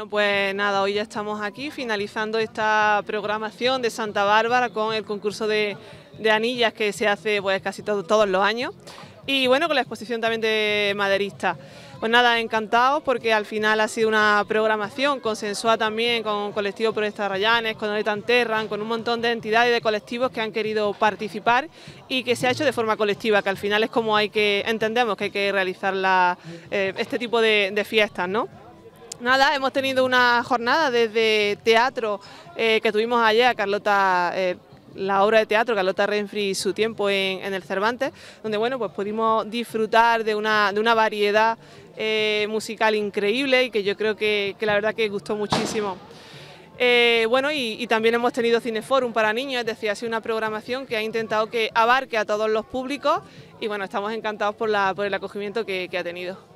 Bueno, pues nada, hoy ya estamos aquí finalizando esta programación de Santa Bárbara con el concurso de anillas que se hace pues casi todos los años y bueno, con la exposición también de maderistas. Pues nada, encantados porque al final ha sido una programación consensuada también con Colectivo Protesta Rayanes, con Oretan Terran, con un montón de entidades y de colectivos que han querido participar y que se ha hecho de forma colectiva, que al final es como entendemos que hay que realizar este tipo de fiestas, ¿no? Nada, hemos tenido una jornada desde teatro que tuvimos ayer, Carlota, la obra de teatro Carlota Renfri y su tiempo en el Cervantes, donde bueno, pues pudimos disfrutar de una variedad musical increíble y que yo creo que la verdad que gustó muchísimo. Bueno, y también hemos tenido Cineforum para niños, es decir, ha sido una programación que ha intentado que abarque a todos los públicos y bueno, estamos encantados por el acogimiento que ha tenido.